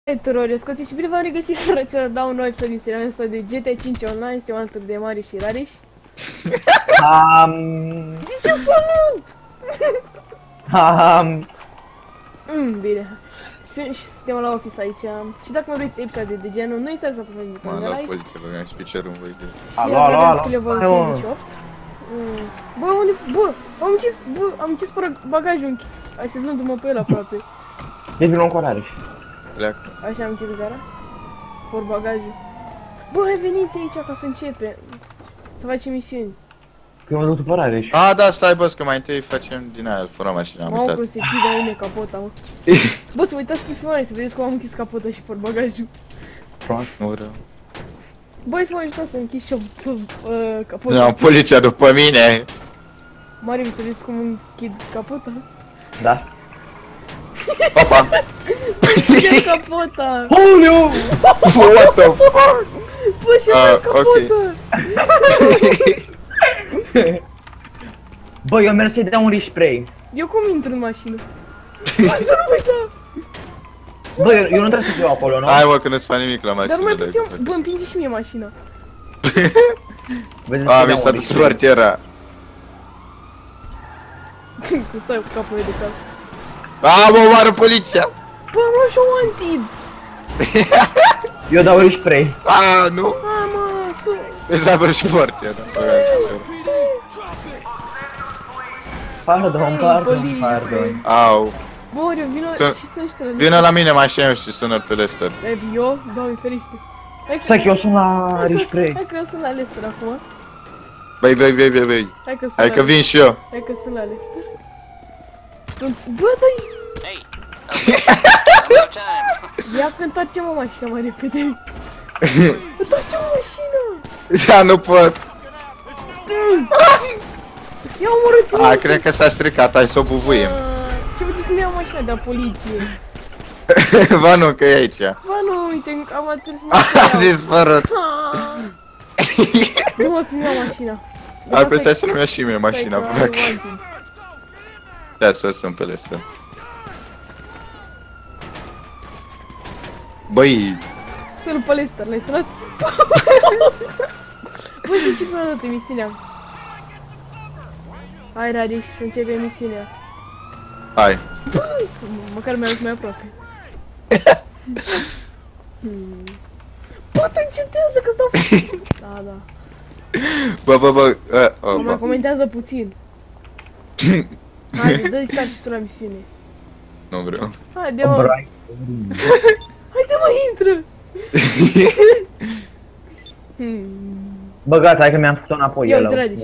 Hey, tuturor, eu Scoți și bine v-am regăsit, fraților, la un nou episod din seria asta de GTA 5 Online. Suntem alături de Mari și Rareș. Zice salut! Bine. Suntem la office aici. Și dacă mă vreți episoade de genul, nu uitați să apăsați butonul de like. Poliție, băgăm și piciorul în voi de... Alo. Bă, unde... Bă, am închis bagajul așezându-mă pe el aproape. Deci vină cu Rareș. Pleacă. Așa am închis gara. Por bagajul. Bă, hai veniți aici ca să începem. Să facem misiuni. Că eu mă duc după Rareș. A, da, stai, bă, că mai întâi facem din aia, fără mașina, am Mamă, uitat. cum se închide mine capota, mă. Bă, să vă uitați pe filmare, să vedeți cum am închis capota și por bagajul. Prost. Nu vreau. Băi, să mă ajutați să închis și eu capota. Nu am poliția după mine. Mari, să vedeți cum închid capota. Da. Opa. Ce capota? Oleu! What the fuck? Bă, și am capota. Bă, eu merg să-i dau un respray. Eu cum intru în mașină? Bă, să nu uita. Bă, eu nu trebuie să fiu acolo, nu? Hai, mă, că nu-ți fac nimic la mașină. Dar mai puțin, bă, împinge și mie mașina. A, mi s-a dus portiera. Cum stai cu capul de cap. A, mă omoară poliția. Bă, am luat și o antid. Eu dau respray. A, nu. A, mă, Îți a vrut și portiera. Pardon. Au. Bă, Oriu, vină și să-și trănești. Vină la mine mașina și sună pe Lester. Eu? Doamne ferește. Stai că eu sunt la respray. Hai că eu sunt la Lester acum. Băi. Hai că sunt Hai că vin și eu. Hai că sunt la Lester. Bă, dai! Ia că întoarce-mă mașina mai repede. Întoarce-mă mașina! Ja, nu pot. Ia omorâți-mă! A, cred că s-a stricat, hai să o bubuim. Ce puteți să-mi iau mașina de la poliție? Ba nu, că e aici. Ba nu, uite, am atât să A dispărut. Nu mă să-mi iau mașina. Hai, pe stai să-mi ia și mie mașina, bă. Ia să sunt pe Lester. Băi. Să-l pe Lester, l-ai sunat? Băi, să începem o dată misiunea. Hai, Rareș, să începem misiunea. Hai. Măcar mi-am mai aproape. Bă, te încetează că stau... Da. Bă. Mă comentează puțin. Haide, dă-i start și tu la misiune. Nu vreau. Haide, mă. Haide, mă, intră! Bă, gata, hai că mi-am făcut-o înapoi Ia el. uite, Rareș.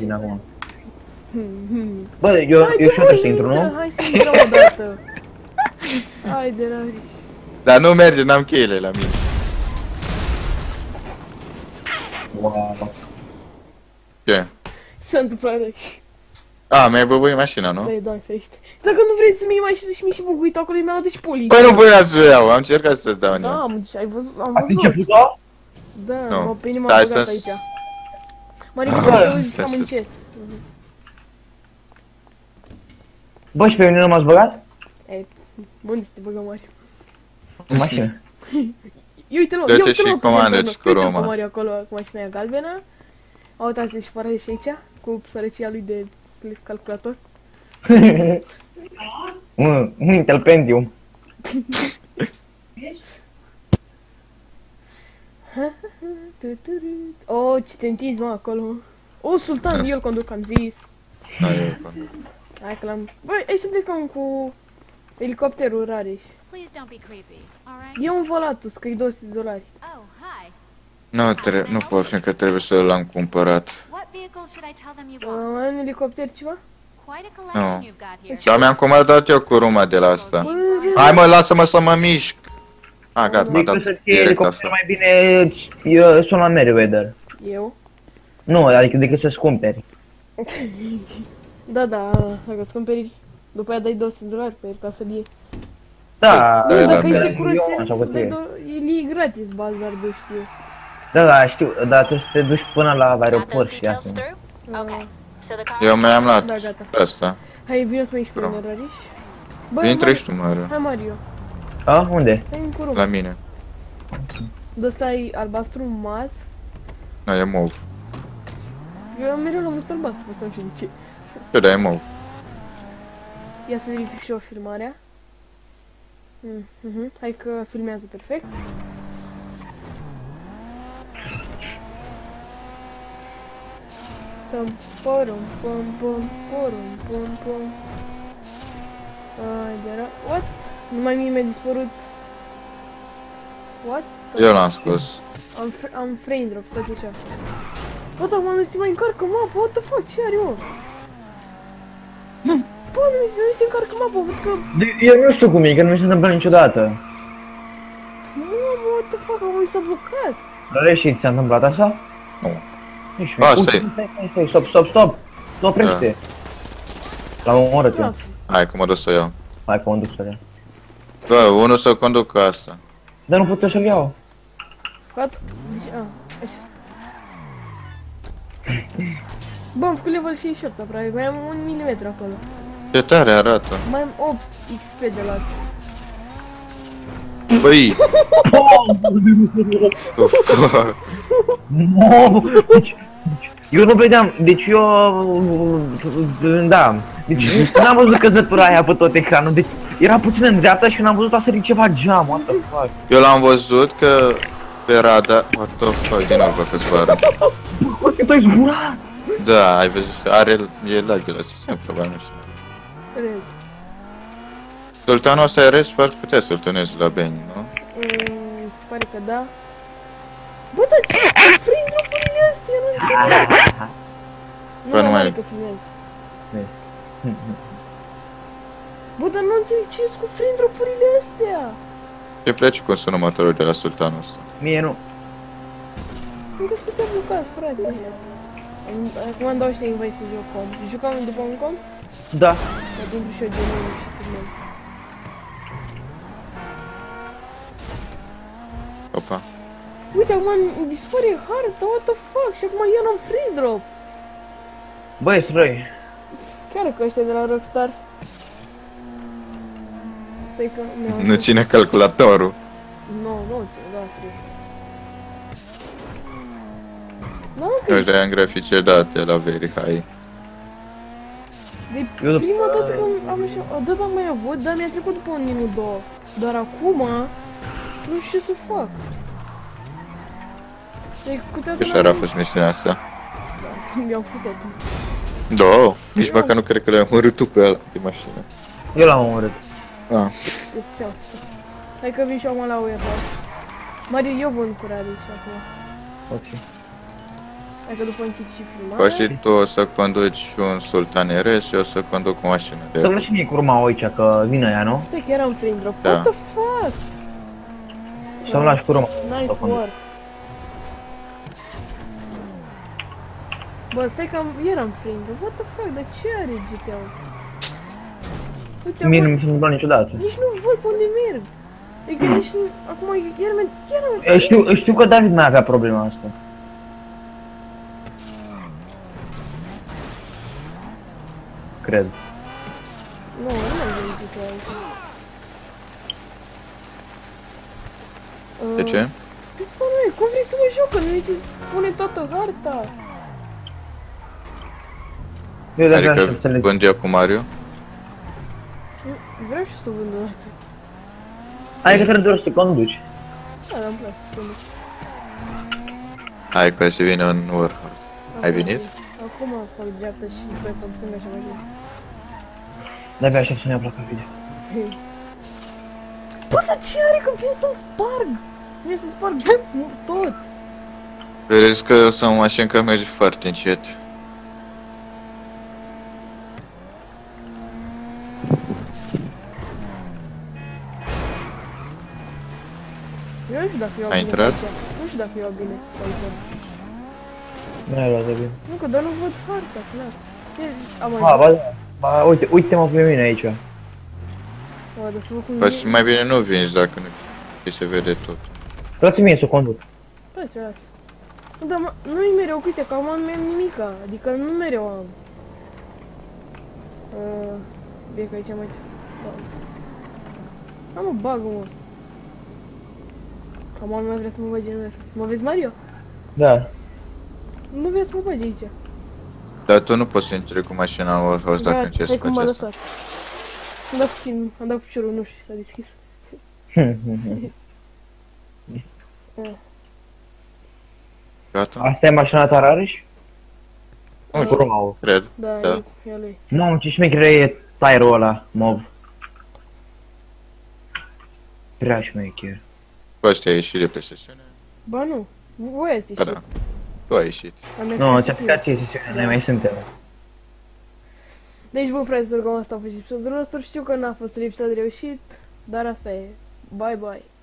Bă, eu și trebuie să intru, nu? Hai să intrăm odată. Haide, Rareș. Dar nu merge, n-am cheile la mine. Wow. Ce? S-a întâmplat, Rareș. A, mi-ai băbuit mașina, nu? Da, Doamne ferește. Dacă nu vrei să-mi iei mașină și mi-i și buguit acolo, mi-a adus și poliția. Păi nu voia să o iau, am încercat să dau în Da, ea. ai văzut, am Ați văzut. început-o? Da, Nu. pe inima Stai am băgat să- aici. Marica, să te auzi cam încet. Bă, și pe mine nu m-ați băgat? Unde să te băgăm, Mario? În mașină. Uite-l, Dă-te uite-l, și mă, comandă, uite-l și pe cu Roma. Mario acolo cu mașina aia galbenă. Uitați-l și Rareș aici, cu sărăcia lui de calculator. Intel Pentium. Oh, ce te întinzi, mă, acolo. O, Sultan, eu îl conduc, am zis. Da, eu conduc. Hai că l-am... Băi, hai să plecăm cu elicopterul, Rareș. Please don't be creepy, alright? E un Volatus, că e $200. Oh, hi. Nu pot, fiindcă trebuie să l-am cumpărat. What vehicle should I tell them you want? Ai un elicopter ceva? Quite a collection you've got here. Dar mi-am comandat eu cu Roma de la asta. Hai mă, lasă-mă să mă mișc. A, gata, m-a Decât dat să fie direct elicopter asta. mai bine, eu sun la Meriwether. Eu? Nu, adică decât să-ți cumperi. Da, dacă îți cumperi, după aia dai $200 pe el ca să-l iei. Da, Da, Dacă da, e da. secură, Sau cât e. el e gratis, bazardul, știu. Da, știu, dar trebuie să te duci până la Got those aeroport și details asta. through? Okay. So the car Eu mi-am luat Da, gata. asta. Hai, vină să mă ieși pe mine, Rareș. Bă, Intră și tu, mă, Hai, Mario. A, unde? Hai în curul. la mine. De-ăsta e albastru mat. Nu, e mov. Eu mereu l-am văzut albastru, să nu știu de ce. Ce, da, e mov. Ia să verific și eu filmarea. Hai că filmează perfect. Porum, pom, pom, porum, pom, pom. Ai, de era... What? Numai mie mi-a dispărut. What? Eu l-am scos. Am frame drop, stați așa. Bă, dar mă, nu se mai încarcă mapa, what the fuck, ce are, mă? Bă, nu se încarcă mapa, văd că... Eu nu știu cum e, că nu mi se întâmplă niciodată. Mă, what the fuck, am s-a blocat. Dar și ți s-a întâmplat așa? Nu. Nici Asta e. Stop. Nu oprește. L-am omorât eu. Hai că mă duc să o iau. Hai că mă duc să-l iau. Bă, unul să conducă asta. Dar nu puteți să-l iau. Gata? Deci, așa. Bă, am făcut level 68 aproape, mai am 1 milimetru acolo. Ce tare arată. Mai am 8 XP de la... Băi! Deci, eu nu vedeam, deci eu... Da, deci n-am văzut căzătura aia pe tot ecranul, deci era puțin în dreapta și când am văzut a sărit ceva geam, what the fuck. Eu l-am văzut că pe radar... What the fuck, din nou văd că zboară. Bă, că tu-ai zburat! Da, ai văzut, e lag de la sistem, probabil, nu știu. Cred. Sultanul ăsta e rest, parcă putea să-l tânezi la Beni, nu? Se pare că da. Bă, dar ce? Am frame drop-urile astea, nu înțeleg. Bă, nu mai- că filmez. Bă, dar nu înțeleg ce e cu frame drop-urile astea. Ce place cu consumatorul de la Sultanul ăsta? Mie nu. Încă sunt te-a blocat, frate. Acum îmi dau ăștia invite să joc comp. Jucam după un comp? Da. Dar intru și eu de nou și filmez. Opa. Uite, acum îmi dispare harta, what the fuck? Și acum eu n-am free drop. Băi, răi. Chiar că ăștia de la Rockstar. Stai că mi-au... Nu ține calculatorul. Nu ține, da, cred. Da, ok. Ăștia am grafice date la Very High. De Eu- prima dată că am așa... O dată am mai avut, dar mi-a trecut după un minut, două. Dar acum... Nu știu ce să fac. Deci, cu toată Ce a fost misiunea asta? Mi-au făcut tot. Da, nici măcar nu cred că l-ai omorât tu pe ăla de mașină. Eu l-am omorât. Ah. Eu steau. Hai că vin și acum la UEFA. Mario, eu vând cu Rally și acum. Ok. Hai că după închid și filmarea. Păi și tu o să conduci un Sultan RS și eu o să conduc o mașină de... Să-mi lași mie cu urma aici, că vine ea, nu? Stai că eram frame drop. Da. What the fuck? Să-mi lași cu urma. Nice work. Bă, stai că eram frame drop. What the fuck? Dar ce are GTA-ul? Uite, Mie nu acum mi se întâmplă niciodată. nici nu văd pe unde merg. Adică nici nu... Acum chiar am... Știu că David mai avea problema asta. Cred. Nu am venit GTA aici. De ce? Bă, nu, cum vrei să mă joc? Că nu mi se pune toată harta. Eu de-abia aștept să Adică le... vând eu cu Mario? Vreau și să vând o dată. Adică trebuie doar să conduci. Da, dar îmi place să vând. Hai că se vine în Warhorse. Ai venit? Acum fac dreapta și după fac stânga și mai jos. De-abia aștept să ne ia placa video. Bă, dar ce are că vin să-l sparg? Vin să sparg tot. Vedeți că o să am o mașină care merge foarte încet. Eu nu știu dacă iau Ai bine intrat? pe aici. Nu știu dacă iau bine pe aici. Nu ai luat de bine. Nu, că doar nu văd harta, clar. Am mai Ba, da. Ba, uite-mă pe mine aici. Bă, dar să văd cum Păi mai bine nu vinzi dacă nu se vede tot. Lasă mie să conduc. Păi, să las. Nu, dar nu-i mereu, uite, că acum nu am nimica. Adică nu mereu am. Bine că aici mai... Am o bagă, mă. Mama mea vrea să mă bage în ăla. Mă vezi, Mario? Da. Nu vrea să mă bage aici. Dar tu nu poți să intri cu mașina în Warhorse dacă încerci hai cu cum m-a acesta. lăsat. Am dat puțin, am dat piciorul, nu știu, s-a deschis. Gata? Asta e mașina ta, Rareș? Nu Cu Romau. cred. Da, Da. e a lui. Mamă, ce șmechere e tire-ul ăla, mov. Prea șmecher. Bă, ăștia ai ieșit de pe sesiune? Ba nu, voi ați Da, ieșit. da. Tu ai ieșit. Am mers Nu, pe ți-a sesiune. picat ție sesiunea, noi mai suntem. Deci, bun, fraților, cam asta a fost episodul nostru. Știu că n-a fost un episod reușit, dar asta e. Bye, bye.